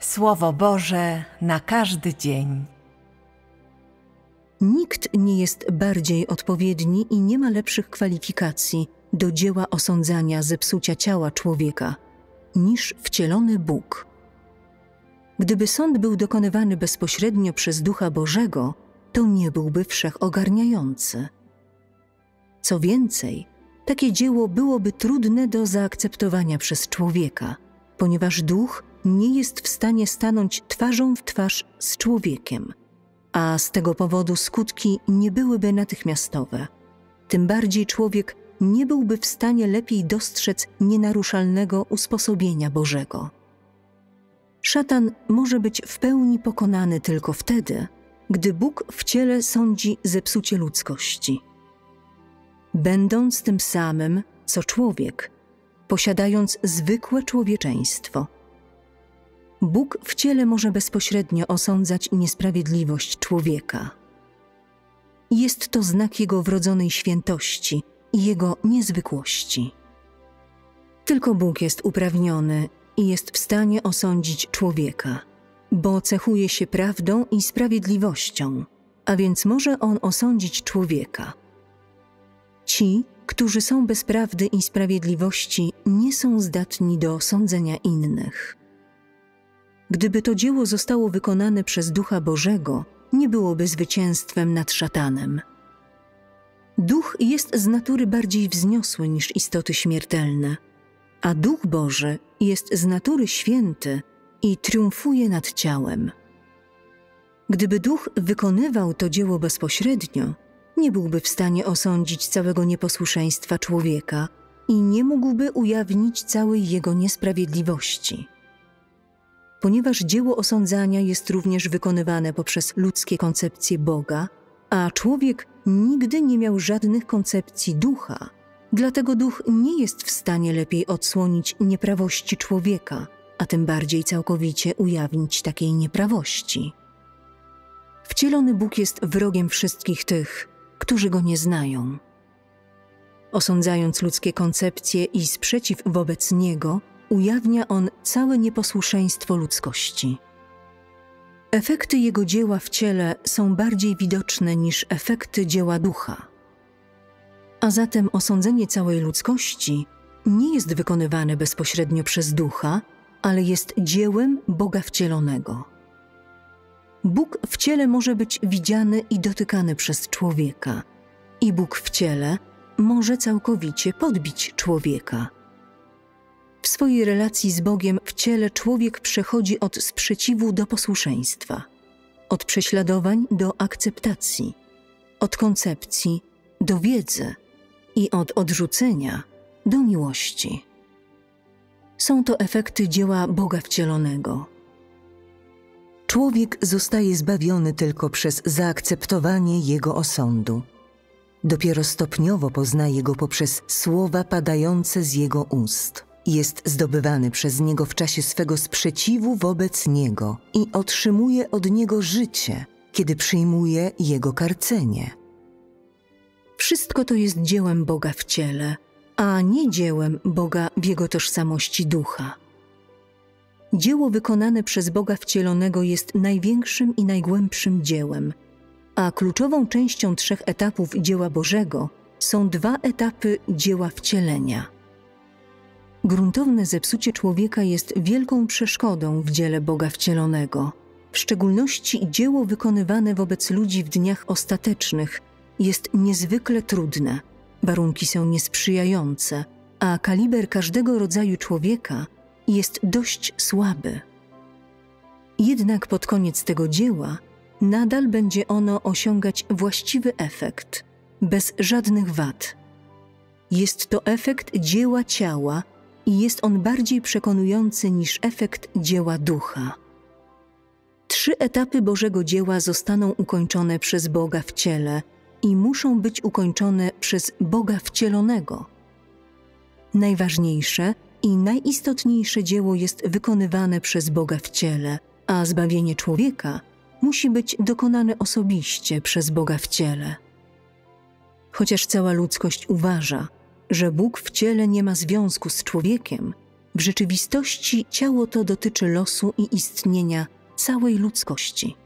Słowo Boże na każdy dzień. Nikt nie jest bardziej odpowiedni i nie ma lepszych kwalifikacji do dzieła osądzania zepsucia ciała człowieka niż wcielony Bóg. Gdyby sąd był dokonywany bezpośrednio przez Ducha Bożego, to nie byłby wszechogarniający. Co więcej, takie dzieło byłoby trudne do zaakceptowania przez człowieka, ponieważ Duch nie jest w stanie stanąć twarzą w twarz z człowiekiem, a z tego powodu skutki nie byłyby natychmiastowe. Tym bardziej człowiek nie byłby w stanie lepiej dostrzec nienaruszalnego usposobienia Bożego. Szatan może być w pełni pokonany tylko wtedy, gdy Bóg w ciele sądzi zepsucie ludzkości. Będąc tym samym, co człowiek, posiadając zwykłe człowieczeństwo, Bóg w ciele może bezpośrednio osądzać niesprawiedliwość człowieka. Jest to znak Jego wrodzonej świętości i Jego niezwykłości. Tylko Bóg jest uprawniony i jest w stanie osądzić człowieka, bo cechuje się prawdą i sprawiedliwością, a więc może On osądzić człowieka. Ci, którzy są bez prawdy i sprawiedliwości, nie są zdatni do sądzenia innych. Gdyby to dzieło zostało wykonane przez Ducha Bożego, nie byłoby zwycięstwem nad szatanem. Duch jest z natury bardziej wzniosły niż istoty śmiertelne, a Duch Boży jest z natury święty i triumfuje nad ciałem. Gdyby Duch wykonywał to dzieło bezpośrednio, nie byłby w stanie osądzić całego nieposłuszeństwa człowieka i nie mógłby ujawnić całej jego niesprawiedliwości. Ponieważ dzieło osądzania jest również wykonywane poprzez ludzkie koncepcje Boga, a człowiek nigdy nie miał żadnych koncepcji Ducha, dlatego Duch nie jest w stanie lepiej odsłonić nieprawości człowieka, a tym bardziej całkowicie ujawnić takiej nieprawości. Wcielony Bóg jest wrogiem wszystkich tych, którzy Go nie znają. Osądzając ludzkie koncepcje i sprzeciw wobec Niego, ujawnia On całe nieposłuszeństwo ludzkości. Efekty Jego dzieła w ciele są bardziej widoczne niż efekty dzieła Ducha. A zatem osądzenie całej ludzkości nie jest wykonywane bezpośrednio przez Ducha, ale jest dziełem Boga wcielonego. Bóg w ciele może być widziany i dotykany przez człowieka, i Bóg w ciele może całkowicie podbić człowieka. W swojej relacji z Bogiem w ciele człowiek przechodzi od sprzeciwu do posłuszeństwa, od prześladowań do akceptacji, od koncepcji do wiedzy i od odrzucenia do miłości. Są to efekty dzieła Boga wcielonego. Człowiek zostaje zbawiony tylko przez zaakceptowanie Jego osądu. Dopiero stopniowo poznaje Go poprzez słowa padające z Jego ust. Jest zdobywany przez Niego w czasie swego sprzeciwu wobec Niego i otrzymuje od Niego życie, kiedy przyjmuje Jego karcenie. Wszystko to jest dziełem Boga w ciele, a nie dziełem Boga w Jego tożsamości Ducha. Dzieło wykonane przez Boga wcielonego jest największym i najgłębszym dziełem, a kluczową częścią 3 etapów dzieła Bożego są 2 etapy dzieła wcielenia. Gruntowne zepsucie człowieka jest wielką przeszkodą w dziele Boga wcielonego. W szczególności dzieło wykonywane wobec ludzi w dniach ostatecznych jest niezwykle trudne, warunki są niesprzyjające, a kaliber każdego rodzaju człowieka jest dość słaby. Jednak pod koniec tego dzieła nadal będzie ono osiągać właściwy efekt, bez żadnych wad. Jest to efekt dzieła ciała i jest on bardziej przekonujący niż efekt dzieła Ducha. 3 etapy Bożego dzieła zostaną ukończone przez Boga w ciele i muszą być ukończone przez Boga wcielonego. Najważniejsze i najistotniejsze dzieło jest wykonywane przez Boga w ciele, a zbawienie człowieka musi być dokonane osobiście przez Boga w ciele. Chociaż cała ludzkość uważa, że Bóg w ciele nie ma związku z człowiekiem, W rzeczywistości ciało to dotyczy losu i istnienia całej ludzkości.